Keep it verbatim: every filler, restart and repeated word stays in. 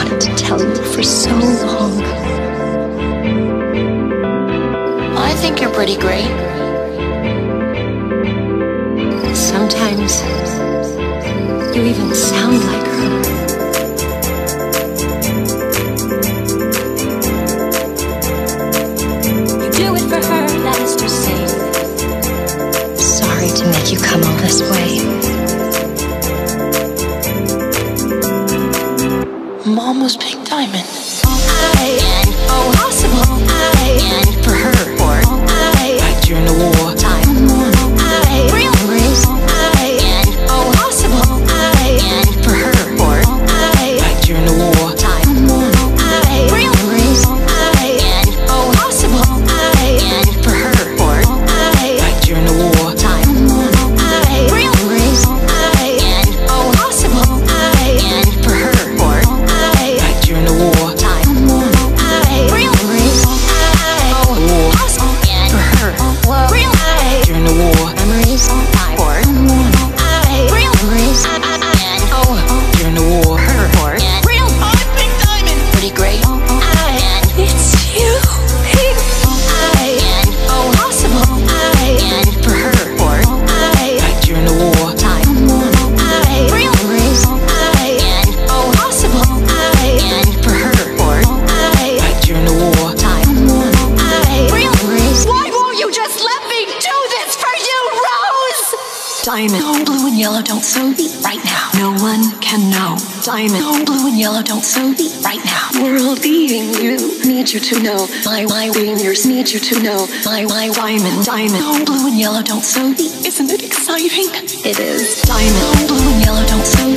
wanted to tell you for so long. I think you're pretty great. Sometimes you even sound like her. You do it for her, that is to say. Sorry to make you come all this way. Mom was Pink Diamond. I and oh possible. I and for her for I fight during the war time. I real embrace. I and oh possible. I and for her for I fight during the war time. I real embrace. I and oh possible. I and for her for I fight during the war time. I real embrace. I and oh possible. I and for her for I fight during the war time. I real embrace. I oh possible and for her real I during the war memories for I real embrace and oh during the war her for real I'm Pink Diamond pretty great and it's you Pink I and oh possible I and for her for I fight during the war time I real embrace I and oh possible I and for her for I fight during the war time I real embrace. Why won't you just let me do this for you, Rose? Diamond, no blue and yellow don't so deep right now. No one can know. Diamond, no blue and yellow don't so deep right now. World being you, need you to know. My my wingers need you to know. My my diamond, diamond, no blue and yellow don't so deep. Isn't it exciting? It is. Diamond, no blue and yellow don't so